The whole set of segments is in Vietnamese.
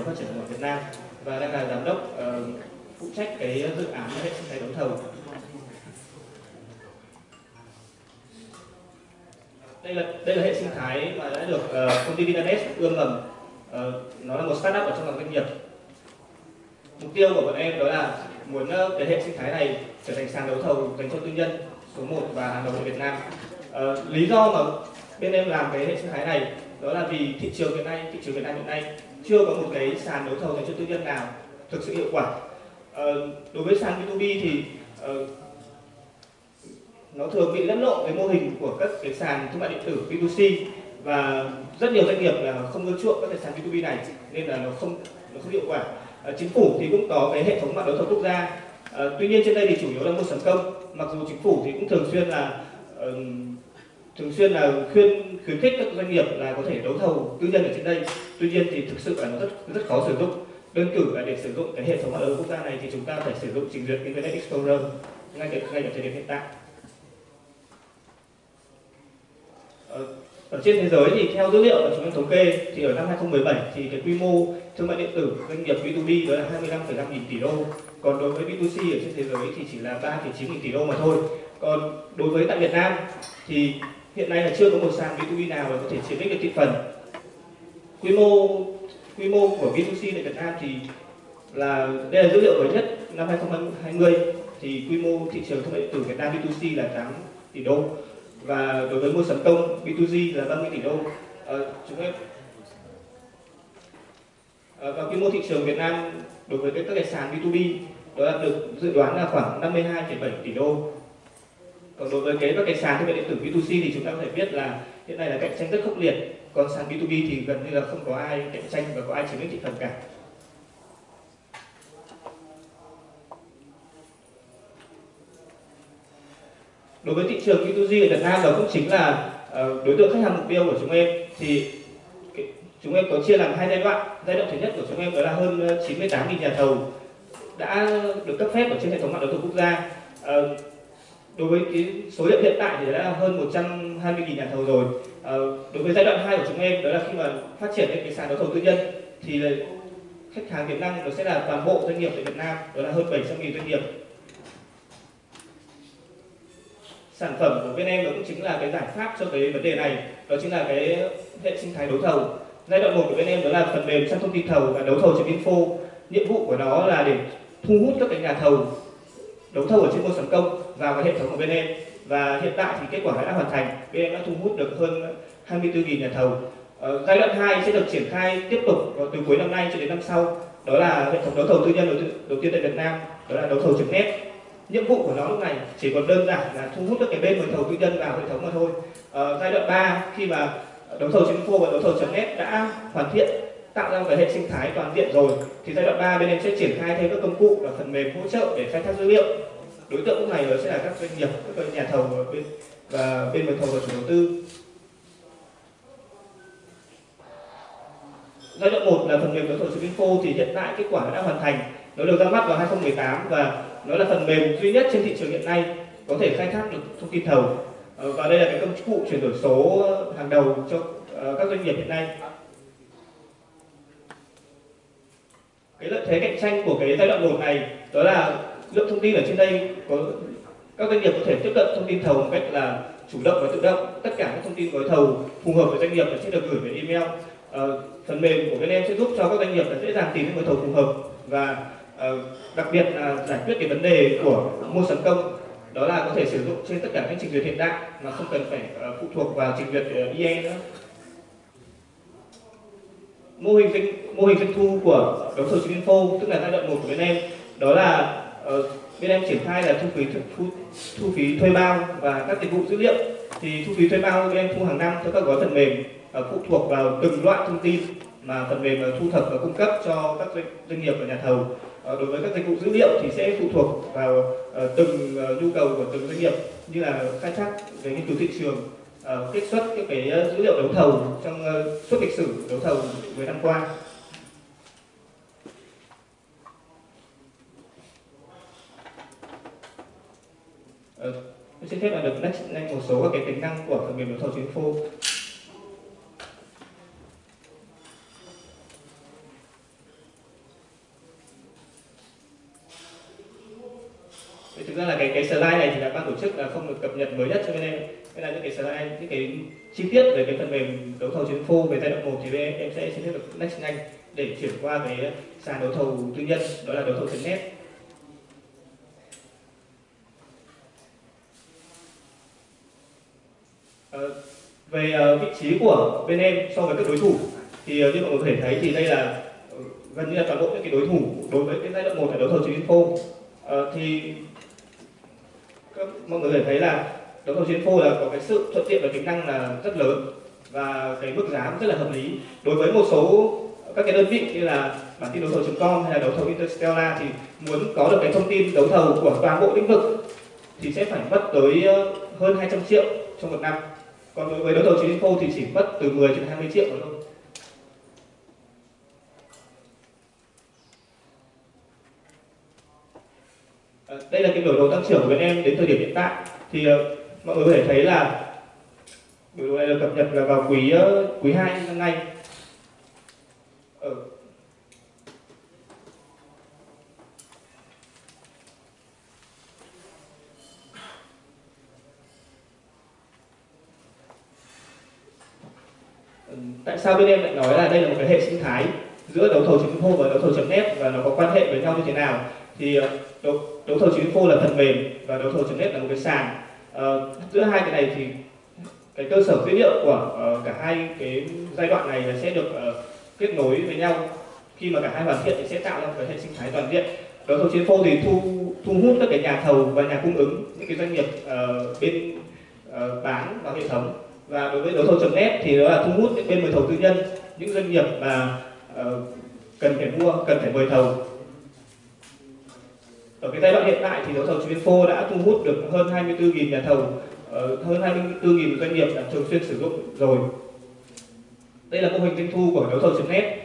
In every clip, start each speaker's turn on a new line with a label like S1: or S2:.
S1: Phát triển Hàng Việt Nam và đang là giám đốc phụ trách cái dự án hệ sinh thái đấu thầu. Đây là hệ sinh thái mà đã được công ty Vinanet ươm mầm. Nó là một startup ở trong doanh nghiệp. Mục tiêu của bọn em đó là muốn cái hệ sinh thái này trở thành sàn đấu thầu dành cho tư nhân số 1 và hàng đầu tại Việt Nam. Lý do mà bên em làm cái hệ sinh thái này đó là vì thị trường Việt Nam hiện nay chưa có một cái sàn đấu thầu dành cho tư nhân nào thực sự hiệu quả. Đối với sàn B2B thì nó thường bị lẫn lộn với mô hình của các cái sàn thương mại điện tử B2C và rất nhiều doanh nghiệp là không ưa chuộng các cái sàn B2B này nên là nó không hiệu quả. Chính phủ thì cũng có cái hệ thống mạng đấu thầu quốc gia. Tuy nhiên trên đây thì chủ yếu là mua sắm công. Mặc dù chính phủ thì cũng thường xuyên là khuyến khích các doanh nghiệp là có thể đấu thầu tư nhân ở trên đây. Tuy nhiên thì thực sự là nó rất khó sử dụng. Đơn cử là để sử dụng cái hệ thống mạng đấu thầu quốc gia này thì chúng ta phải sử dụng trình duyệt Internet Explorer ngay ở thời điểm hiện tại. Ở trên thế giới thì theo dữ liệu mà chúng em thống kê thì ở năm 2017 thì cái quy mô thương mại điện tử doanh nghiệp B2B đó là 25,5 nghìn tỷ đô. Còn đối với B2C ở trên thế giới thì chỉ là 3,9 nghìn tỷ đô mà thôi. Còn đối với tại Việt Nam thì hiện nay là chưa có một sàn B2B nào là có thể chiếm lĩnh được thị phần. Quy mô của B2C tại Việt Nam thì đây là dữ liệu mới nhất năm 2020 thì quy mô thị trường thương mại điện tử Việt Nam B2C là 8 tỷ đô. Và đối với mua sắm công B2G là 30 tỷ đô. Và quy mô thị trường Việt Nam đối với các cái sàn B2B đó là được dự đoán là khoảng 52,7 tỷ đô. Còn đối với các cái sàn thương mại điện tử B2C thì chúng ta có thể biết là hiện nay là cạnh tranh rất khốc liệt. Còn sàn B2B thì gần như là không có ai cạnh tranh và có ai chiếm lĩnh thị phần cả. Đối với thị trường B2G ở Việt Nam đó cũng chính là đối tượng khách hàng mục tiêu của chúng em thì chúng em có chia làm hai giai đoạn. Giai đoạn thứ nhất của chúng em đó là hơn 98.000 nhà thầu đã được cấp phép ở trên hệ thống mạng đấu thầu quốc gia. Đối với cái số liệu hiện tại thì đã là hơn 120.000 nhà thầu rồi. Đối với giai đoạn 2 của chúng em đó là khi mà phát triển lên cái sàn đấu thầu tư nhân thì khách hàng tiềm năng nó sẽ là toàn bộ doanh nghiệp tại Việt Nam, đó là hơn 700.000 doanh nghiệp. Sản phẩm của bên em đó cũng chính là cái giải pháp cho cái vấn đề này, đó chính là cái hệ sinh thái đấu thầu. Giai đoạn 1 của bên em đó là phần mềm trang thông tin thầu và đấu thầu.info. Nhiệm vụ của nó là để thu hút các cái nhà thầu đấu thầu ở trên mua sắm công vào cái hệ thống của bên em. Và hiện tại thì kết quả đã hoàn thành, bên em đã thu hút được hơn 24.000 nhà thầu. Giai đoạn 2 sẽ được triển khai tiếp tục từ cuối năm nay cho đến năm sau. Đó là hệ thống đấu thầu tư nhân đầu tiên tại Việt Nam, đó là đấu thầu.net. Nhiệm vụ của nó lúc này chỉ còn đơn giản là thu hút các cái bên mời thầu tư nhân vào hệ thống mà thôi. Giai đoạn 3 khi mà đấu thầu.info và đấu thầu.net đã hoàn thiện tạo ra một cái hệ sinh thái toàn diện rồi thì giai đoạn 3 bên em sẽ triển khai thêm các công cụ và phần mềm hỗ trợ để khai thác dữ liệu. Đối tượng lúc này sẽ là các doanh nghiệp, các nhà thầu và bên mời thầu và chủ đầu tư. Giai đoạn 1 là phần mềm đấu thầu.info thì hiện tại kết quả đã hoàn thành. Nó được ra mắt vào 2018 và nó là phần mềm duy nhất trên thị trường hiện nay có thể khai thác được thông tin thầu. Và đây là cái công cụ chuyển đổi số hàng đầu cho các doanh nghiệp hiện nay. Cái lợi thế cạnh tranh của cái giai đoạn 1 này đó là lượng thông tin ở trên đây các doanh nghiệp có thể tiếp cận thông tin thầu một cách là chủ động và tự động. Tất cả các thông tin gói thầu phù hợp với doanh nghiệp sẽ được gửi về email. Phần mềm của bên em sẽ giúp cho các doanh nghiệp dễ dàng tìm gói thầu phù hợp và đặc biệt là giải quyết cái vấn đề của mua sắm công, đó là có thể sử dụng trên tất cả các trình duyệt hiện đại mà không cần phải phụ thuộc vào trình duyệt IE nữa. Mô hình doanh thu của đấu thầu.info tức là giai đoạn 1 của bên em đó là bên em triển khai là thu phí thuê bao và các dịch vụ dữ liệu. Thì thu phí thuê bao bên em thu hàng năm cho các gói phần mềm phụ thuộc vào từng loại thông tin mà phần mềm thu thập và cung cấp cho các doanh nghiệp và nhà thầu. Đối với các dịch vụ dữ liệu thì sẽ phụ thuộc vào từng nhu cầu của từng doanh nghiệp, như là khai thác về nghiên cứu thị trường, kết xuất các cái dữ liệu đấu thầu trong suốt lịch sử đấu thầu 10 năm qua. Tôi xin phép là được next lên một số các cái tính năng của phần mềm đấu thầu.info. thực ra là cái slide này thì là ban tổ chức là không được cập nhật mới nhất cho bên em. Nên là những cái slide, những cái chi tiết về cái phần mềm đấu thầu chuyên info về giai đoạn 1 thì bên em sẽ xin phép được next nhanh để chuyển qua cái sàn đấu thầu tư nhân, đó là đấu thầu.net. Về vị trí của bên em so với các đối thủ thì như mọi người có thể thấy thì đây là gần như là toàn bộ những cái đối thủ đối với cái giai đoạn 1 là đấu thầu chuyên info. Thì mọi người có thể thấy là đấu thầu chuyên info là có cái sự thuận tiện và tính năng là rất lớn và cái mức giá rất là hợp lý. Đối với một số các cái đơn vị như là bản tin đấu thầu.com hay là đấu thầu Interstellar thì muốn có được cái thông tin đấu thầu của toàn bộ lĩnh vực thì sẽ phải mất tới hơn 200 triệu trong một năm. Còn đối với đấu thầu chuyên info thì chỉ mất từ 10 đến 20 triệu thôi. Đây là cái biểu đồ tăng trưởng của bên em đến thời điểm hiện tại. Thì mọi người có thể thấy là biểu đồ này được cập nhật là vào quý 2 năm nay. Tại sao bên em lại nói là đây là một cái hệ sinh thái giữa đấu thầu info và đấu thầu.net và nó có quan hệ với nhau như thế nào? Thì đấu thầu info là phần mềm và đấu thầu.net là một cái sàn. Giữa hai cái này thì cái cơ sở dữ liệu của cả hai cái giai đoạn này sẽ được kết nối với nhau. Khi mà cả hai hoàn thiện thì sẽ tạo ra một cái hệ sinh thái toàn diện. Đấu thầu info thì thu hút các cái nhà thầu và nhà cung ứng, những cái doanh nghiệp bên bán vào hệ thống. Và đối với đấu thầu.net thì đó là thu hút những bên mời thầu tư nhân, những doanh nghiệp mà cần phải mua, cần phải mời thầu. Ở cái giai đoạn hiện tại thì đấu thầu info đã thu hút được hơn 24.000 nhà thầu, hơn 24.000 doanh nghiệp đã thường xuyên sử dụng rồi. Đây là mô hình doanh thu của đấu thầu.net.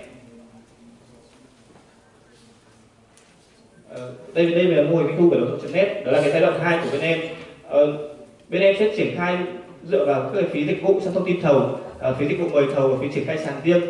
S1: Đây là mô hình doanh thu của đấu thầu.net, đó là cái giai đoạn 2 của bên em. Bên em sẽ triển khai dựa vào các phí dịch vụ sang thông tin thầu, phí dịch vụ mời thầu và phí triển khai sàn riêng.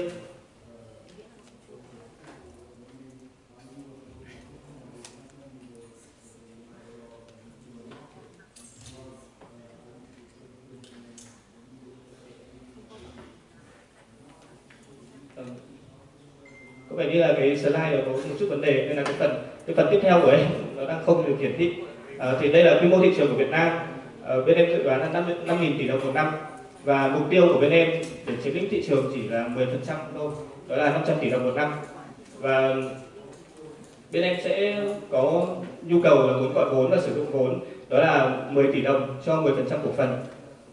S1: Có vẻ như là cái slide nó có một chút vấn đề nên là cái phần tiếp theo của em nó đang không được hiển thị. Thì đây là quy mô thị trường của Việt Nam. Bên em dự đoán là 5.000 tỷ đồng một năm và mục tiêu của bên em để chiếm lĩnh thị trường chỉ là 10% thôi, đó là 500 tỷ đồng một năm. Và bên em sẽ có nhu cầu là muốn gọi vốn và sử dụng vốn, đó là 10 tỷ đồng cho 10% cổ phần.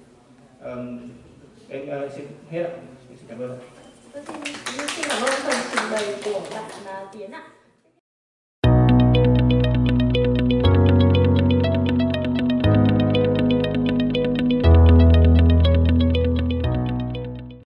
S1: Em xin hết ạ. Xin cảm ơn.
S2: Xin cảm ơn phần trình bày của bạn Tiến ạ.